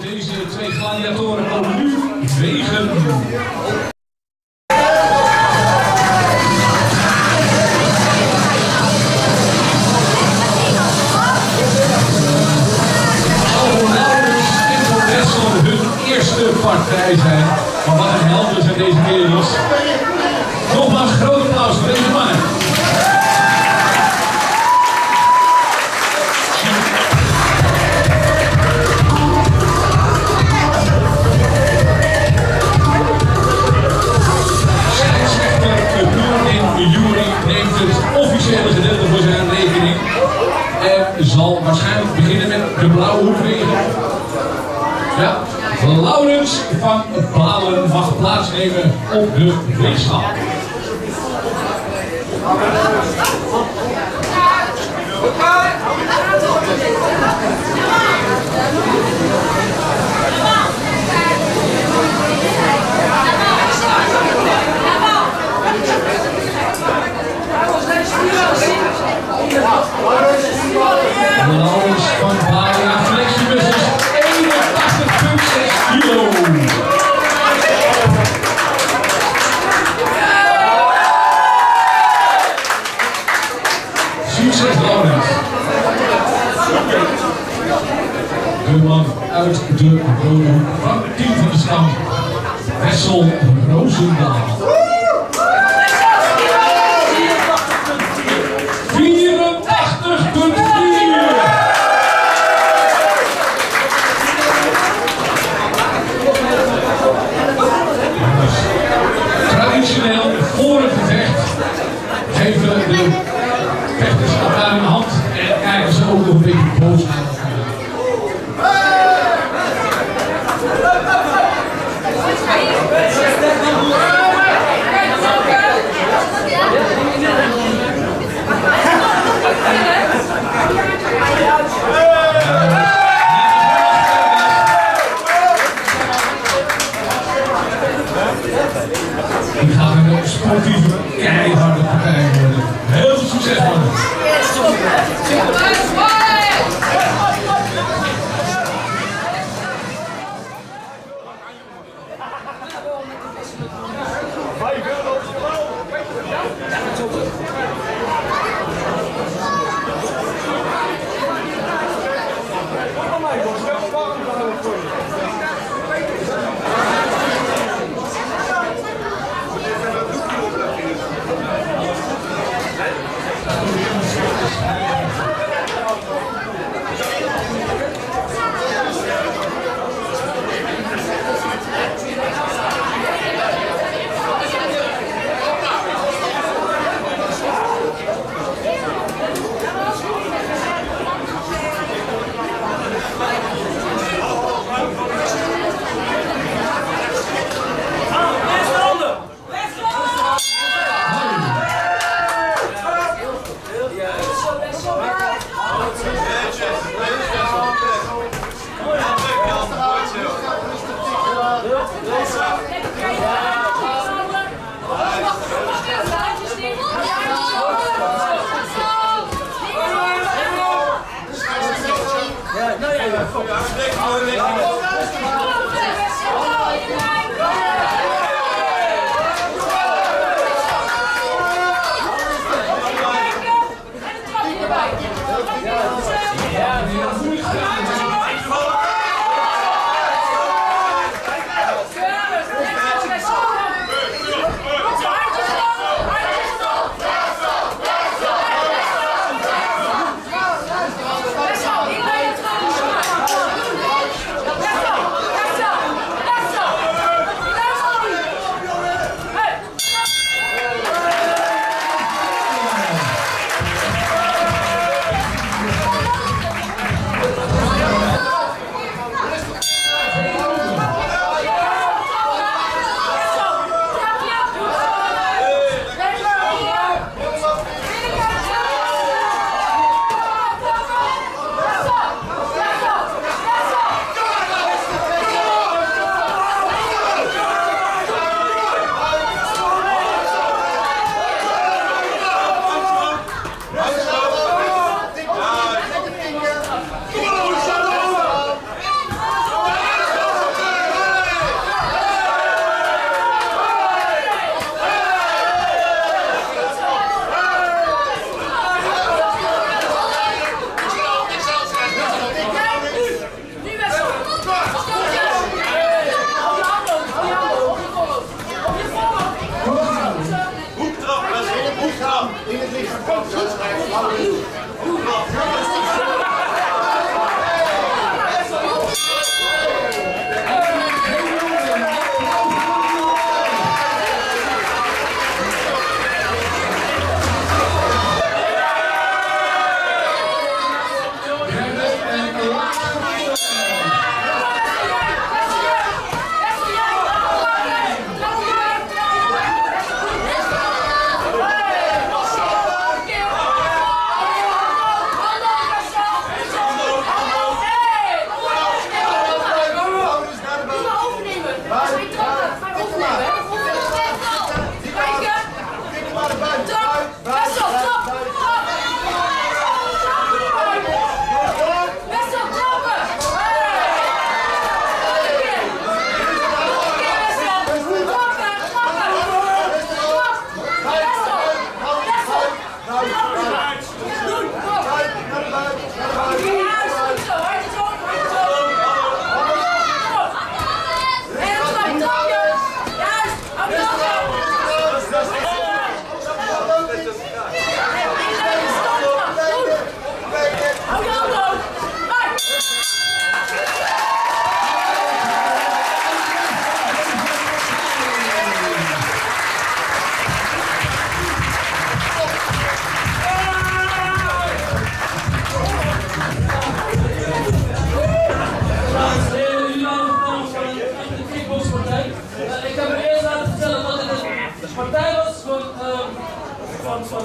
Deze twee gladiatoren komen nu wegen. Eerste partij zijn, maar wat een helden zijn deze kerels. Nogmaals groot applaus voor deze mannen. Scheidsrechter de jury neemt het officiële gedeelte voor zijn rekening en zal waarschijnlijk beginnen met de blauwe hoekvegen. Ja. Laurens van Balen mag plaatsnemen op de weegschaal. Laurens van Balen, ja, flexibus. 81,6 kilo. Succes, Laurens. De man uit de rode hoek van het team van de stam, Wessel Rozendaal. 84,4. Traditioneel voor het gevecht geven de vechters elkaar een hand en kijken ze ook nog een beetje boos aan elkaar. Die gaat een sportieve, keiharde partij worden. Heel veel succes mannen.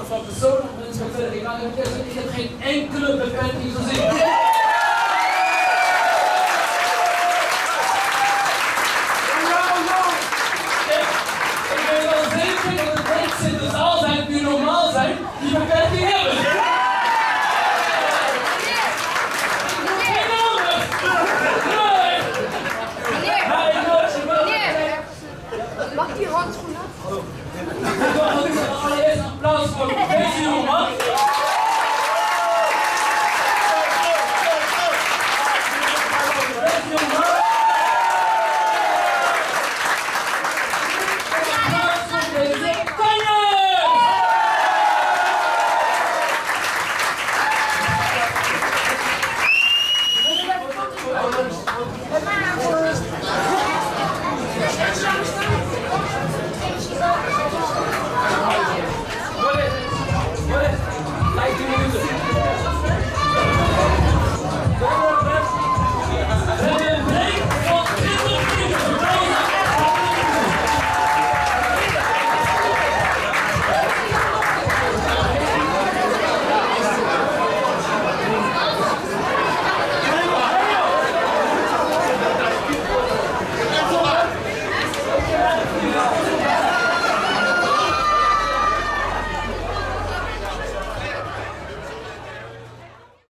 van persoonlijk mensen verder. Ik heb geen enkele beperking gezien.